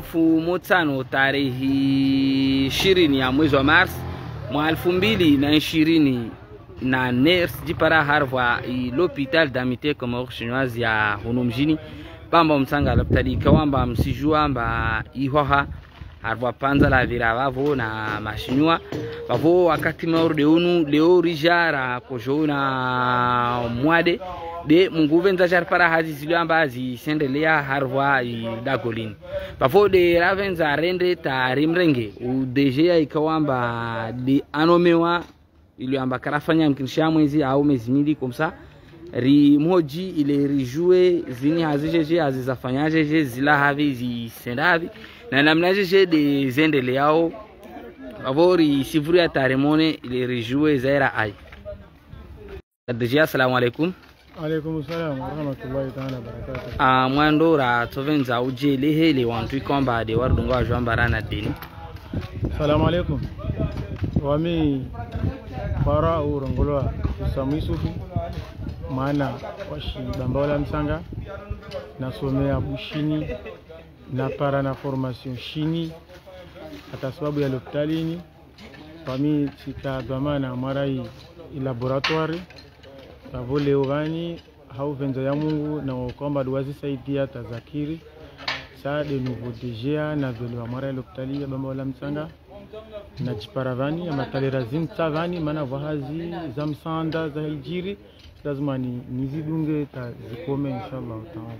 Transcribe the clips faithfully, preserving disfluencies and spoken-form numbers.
mfumo tano tarehe ishirini ya mwezi wa Mars mwa elfu mbili na ishirini na nne sijipara harva l'hôpital d'amitié Comores chinoise ya huno mjini bamba msanga laptali kawamba msijua mba ihoha harva panza la vira vavo na mashinua vavo wakati maurde unu leo rijara kojona mwade de munguvenza charpara hazi ziliamba zisendelea harva dagolini bavo de ravenza rende tarimrenge u deja ikawamba de anomewa iliamba karafanya mkinisha mwezi au mwezi mbili komsa ri moji ile rijue zini hazijeje azizafanyajeje zila havi zisendavi na namnajeje de zendele yao avori sivuri ya tarimone ile rijue zaira ai deja. Assalamu alaikum. Alaikum salam wa rahmatullahi ta'ala barakatuh. Ah mwando ra tovenza uje lehele wantu ikomba de wardunga wa jamba rana deni. Assalamu alaikum. Wami para urongolwa Samu Yusufu maana washi bambola msanga nasomea bushini na para na formation shini hata sababu ya hospitalini wami chika dhamana marai laboratoire tavole ugani hau venzo ya Mungu na kwamba duwazi saidia tazakiri saa de nouveau D G A na vile wa marai hospitali ya bambola msanga na chiparavani ya matalera zimtavani mana vahazi za msanda za hijiri lazima ni nizidunge ta zikome inshallah taala.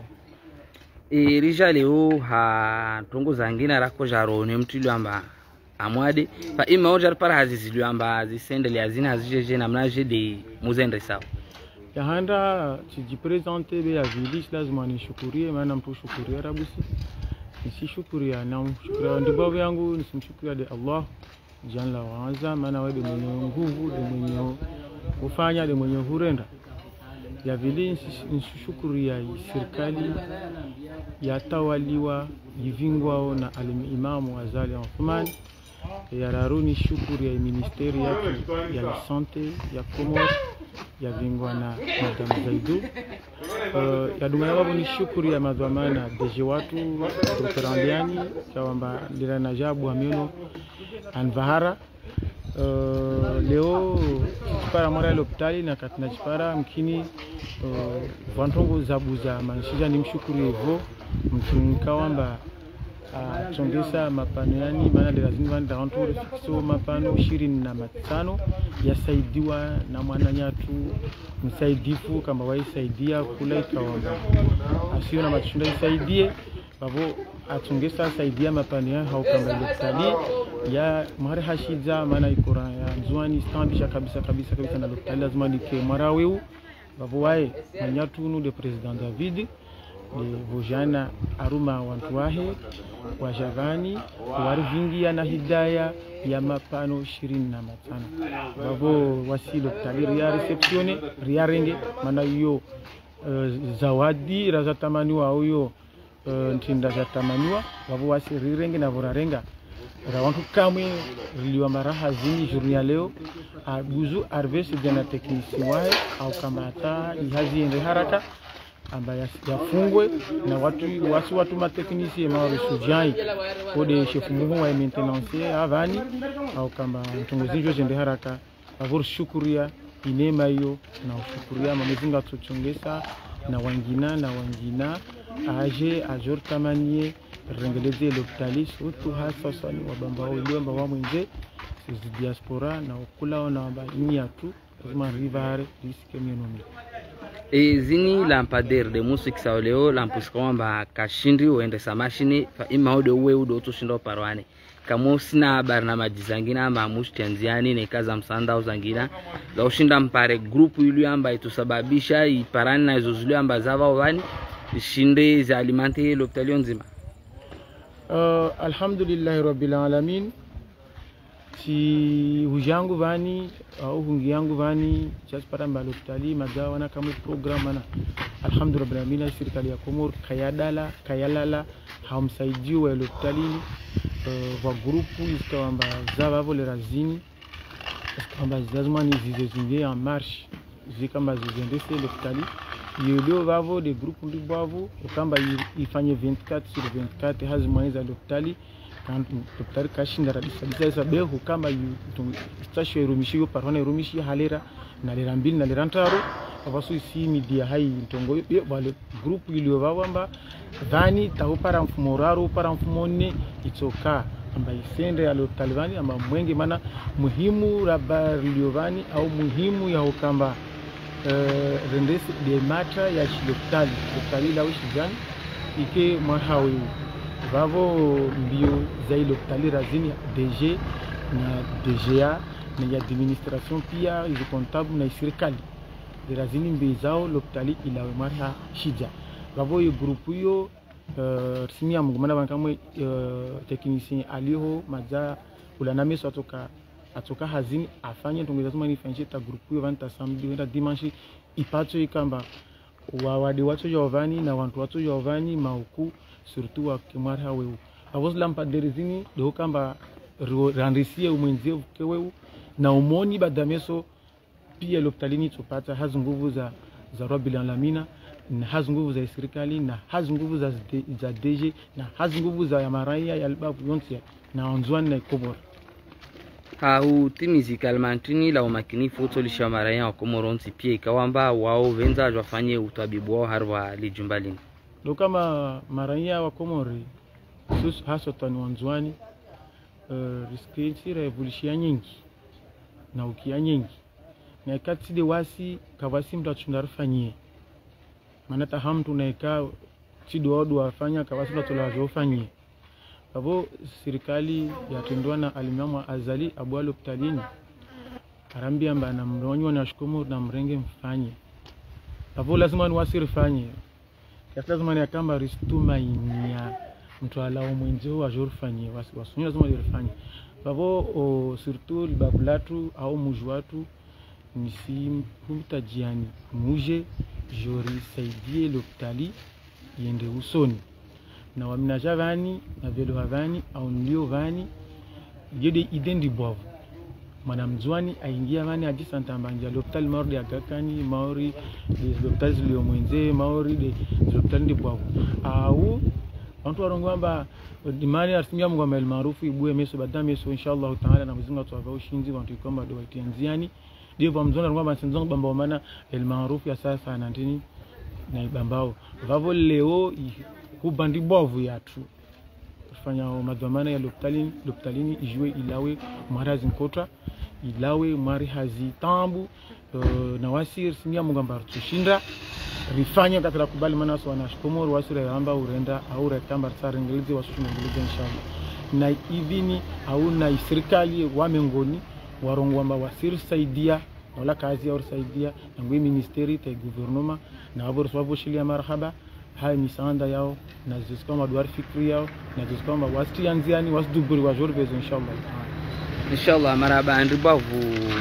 E rija leo ha tongo zangina rako jaro ne mtilu amba amwade pa ima ojar para hazi zilu amba zisendele azina hazijeje na mnaje de muzendre sawa ya handa chijipresente be ya village lazima ni shukurie maana mtu shukuria rabusi nisishukuria na mshukuria ndibabu yangu nisimshukuria de Allah jalla wa azza maana wewe mwenye nguvu de mwenye kufanya de mwenye hurenda ya vile nisishukuria serikali ya tawaliwa yivingwao na alimamu Azali Othman ya raruni shukuri ya ministeri yake ya sante ya Comores ya vingwa na Madame Zaidou uh, ya dumaya wabu ni shukuri ya madhamana deje watu kuterambiani kawamba lira najabu amino anvahara uh, leo chipara mara ya lopitali na katina chipara mkini uh, vantongo zabuza manishija ni mshukuri hivyo mkawamba Uh, chongesa mapano yani maana de lazima vanda rantore fixo mapano ishirini na matano yasaidiwa na mwananyatu msaidifu kama waisaidia kula ikawamba asio na machunda isaidie bavo atongesa saidia mapano ya hau kama hospitali ya mare hashiza maana ikora ya nzwani standisha kabisa kabisa kabisa na hospitali lazima nike maraweu bavo wae manyatu nu de president David de vojana aruma wantu wahe wajavani warivingia na hidaya ya mapano ishirini na matano wavo wasilo tali ya receptione ria renge mana yo uh, zawadi raza tamaniwa au yo uh, ntinda za tamaniwa wavo wasi rirenge na vorarenga ra wantu kamwe riliwa maraha zini journée leo abuzu arvesi jana technicien wahe au kamata ihazi ende haraka amba yafungwe na watu wasi watu mateknisi ma resujai kode chefu muhu wa maintenance avani au kama mtongozinjo jende haraka avur shukuria inema hiyo na ushukuria mamezinga tuchongesa na wangina na wangina aje ajor tamanie rengeleze l'hôpital surtout hasa sana wabamba wao ndio ambao mwenje sisi diaspora na ukula na amba inyatu lazima rivare disike mionomi. E zini lampadaire de musique sao leo lampuskawamba kashindri uende sa machine fa ima ode uwe udo tushindo parwane kama sina habari na majizangina amba mushti anziani ne kaza msanda uzangina la ushinda mpare grupu yulu amba itusababisha iparani na izuzulu amba zava wani shinde za alimante l'hôpital nzima. Uh, alhamdulillah rabbil alamin si hujangu vani au hungi yangu vani just para mbalo hospitali magawa na kama program na alhamdulillah rabbil alamin serikali ya Comores kayadala kayalala hamsaidii wa hospitali uh, wa grupu iskawamba zava vole razini iskawamba lazima ni zize zinge en marche zikamba zizendese hospitali yolio vavo de groupe ndibwavo ukamba ifanye vingt-quatre sur vingt-quatre hazimaiza hospitali kan hospitali kashinda radisa disa isa behu kamba station irumishi yo parwana irumishi halera na lera mbili na lera ntaro abasu isi media hai ntongo yo wale group ilio vavo amba dhani tahu para mfumo raro para mfumo ne itoka amba isende ya hospitali amba mwenge mana muhimu raba liovani au muhimu ya ukamba Uh, rendesi de matra ya hospitali hospitali la ushijani ike mwahawe vavo mbio za hospitali razini D G na D G A na ya administration pia izo comptable na serikali de razini mbezao hospitali ila mwaha shija vavo yo grupu yo uh, simia mugumana bankamwe uh, technicien aliho maza ulaname so atoka atoka hazini afanye tongeza tuma ni fanyishe ta grupu yo vanta samedi wenda dimanche ipacho ikamba wa wadi watu Giovanni na wantu watu Giovanni mauku surtout wa kimara wewe avos lampa derizini do kamba randisie umwenzie kewewe na umoni badameso pia hospitalini tupata hazi nguvu za za Rabbil Alamina na hazi nguvu za serikali na hazi nguvu za za D G na hazi nguvu za maraia ya albabu yonse na onzwani na Komoro au timizi kalmantini la umakinifu utolisha maraia wa Komoro nti pia ikawamba wao venza wafanye utabibu wao harwa lijumbalini do kama maraia wa Komori sus hasotani wanzwani uh, risketi revolution nyingi na ukia nyingi na kati de wasi kawasi mtu tunarfanyie maana tahamtu na ika chido wadu wafanya kawasi mtu lazofanyie abo serikali yatendwa na alimamu Azali Abu Al-Hospitalini arambia mba na mronyo na shikomo na mrenge mfanye abo lazima ni wasirifanye kasi lazima ni akamba ristuma inia mtu alao mwenjeo wa jorfanye wasunyo lazima lirifanye abo surtout babulatu au mujwatu nisi mutajiani muje jori saidie l'hôpitali yende usoni na waminaja vani na velo havani au ndio vani yede idendi bovu mana mzwani aingia vani aji santambanja l'hôpital maori ya Gakani maori de l'hôpital zilio mwenze maori de l'hôpital ndi bovu au wantu warongwamba dimani arsimia mungu wa maarufu ibuwe meso badame meso inshallah taala na mzinga tuwa ushinzi wantu ikomba do itianziani dio kwa mzona rongwamba sinzongo bamba mana el maarufu ya sasa anantini na ibambao vavo leo kubandi bovu yatu kufanya madhamana ya hospitalini hospitalini ijue ilawe marazi nkota ilawe mari hazi tambu uh, na wasir simia mugamba tushinda rifanya katala kubali mana so wana Komoro wasira yamba urenda au rekamba tsarengelize wasushungelize inshallah na ivini au na serikali wa mengoni warongwamba wasir saidia wala kazi au saidia na ngwe ministeri te gouvernement na abo swapo shilia marhaba hai misanda yao na ziskoma duar fikri yao na ziskoma wasti anziani wasduburi wa jorbezo inshallah inshallah maraba andribavu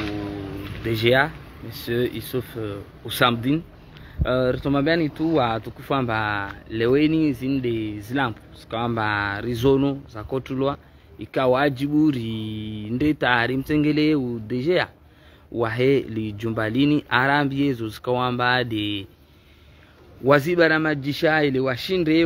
D G A monsieur Issouf uh, Usamdin uh, ritomabani tu wa tukufamba leweni zinde zilampu sikamba rizono za kotulwa ikawajibu ri ndeta rimtengele u D G A wahe li jumbalini arambie zo zikawamba de wazibara majisha ile washinde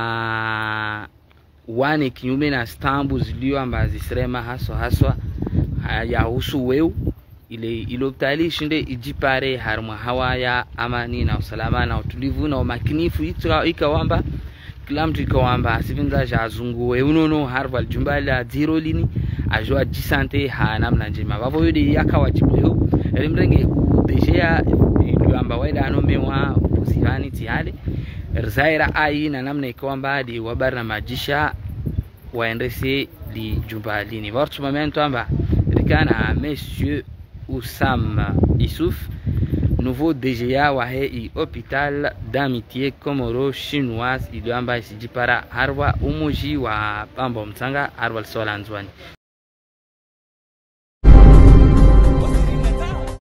wa wane kinyume na stambu zilio amba zisrema haswa haswa ya husu weu ile iloptali shinde ijipare harma hawaya amani na usalama na utulivu na umakinifu ikawamba kila mtu ikawamba asivinza jazungu weunono harval jumbala zero lini ajua jisante ha namna njema bavo yodi yakawajibu leo elimrenge kudejea iliamba waida anomewa pusihani tihali rzaira ai na namna ikawamba di wabarna majisha waendese li jumbalini vartu momento amba rikana monsieur Oussam Issouf nouveau D G A wahe i hôpital d'amitié Komoro chinoise iliamba isijipara harwa umuji wa Pambo Mtsanga harwa Solanzwani.